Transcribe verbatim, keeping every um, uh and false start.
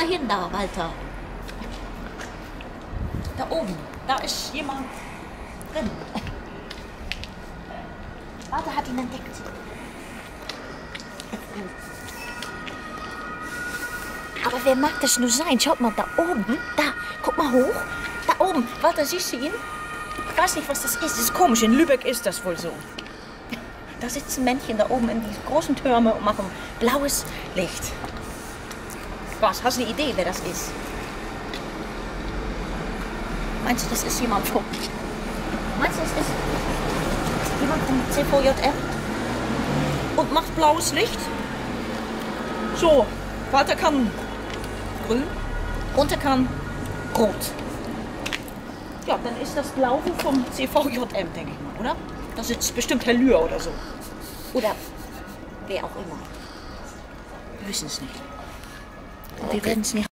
mal hin da, Walter. Da oben, da ist jemand drin. Walter hat ihn entdeckt. Aber wer mag das nur sein? Schaut mal, da oben, da, guck mal hoch. Da oben, Walter, siehst du ihn? Ich weiß nicht, was das ist. Das ist komisch, in Lübeck ist das wohl so. Da sitzen Männchen da oben in die großen Türme und machen blaues Licht. Was, hast du eine Idee, wer das ist? Meinst du, das ist jemand vom... Meinst du, das ist jemand vom C V J M? Und macht blaues Licht? So, Walter kann grün, runter kann rot. Ja, dann ist das Blau vom C V J M, denke ich mal, oder? Da sitzt bestimmt Herr Lühr oder so. Oder wer auch immer. Wir wissen es nicht. Wir werden es nicht.